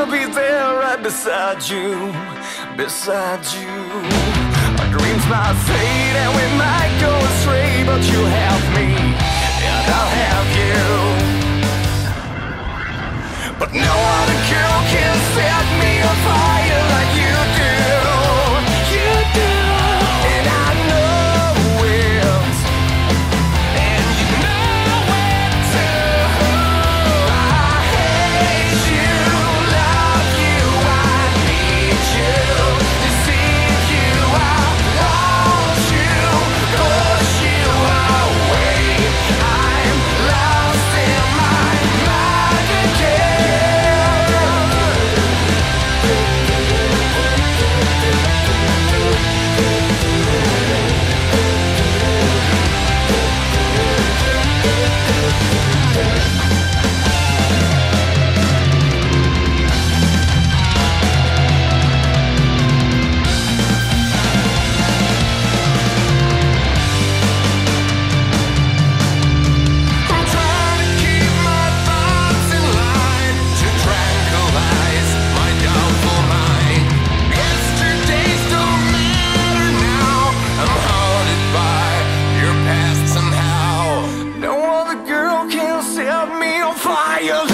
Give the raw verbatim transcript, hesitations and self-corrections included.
I'll be there right beside you, beside you. Our dreams might fade and we might go astray, but you have me and I'll have you. But no other girl can set me on fire like you do. You do. And I know it, and you know it too. I hate you, love you, I need you, deceive you, I want you, push you away. I'm lost in my mind again. I'm trying to keep my thoughts in line to tranquilize my doubtful mind. Yesterdays don't matter now. I'm haunted by your past somehow. No other girl can set me on fire.